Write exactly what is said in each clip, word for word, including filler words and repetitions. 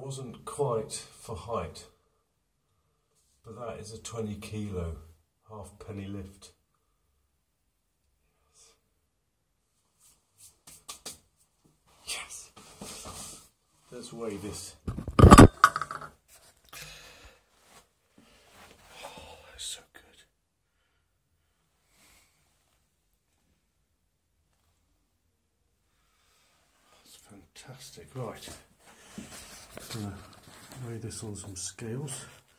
wasn't quite for height, but that is a twenty kilo half penny lift. Yes. Let's weigh this. Oh, that's so good. That's fantastic. Right. I'm going to weigh this on some scales.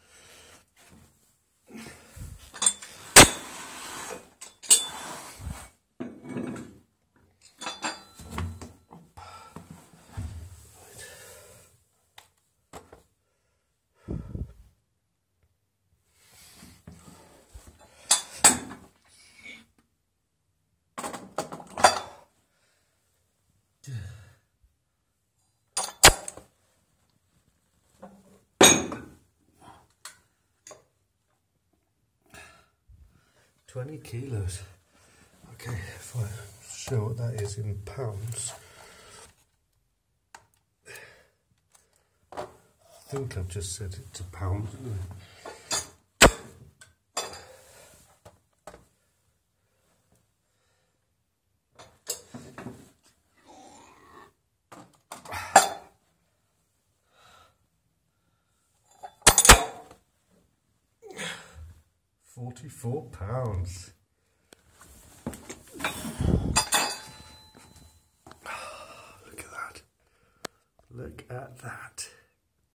twenty kilos. Okay, if I show what that is in pounds. I think I've just said it to pounds, haven't I? forty-four pounds.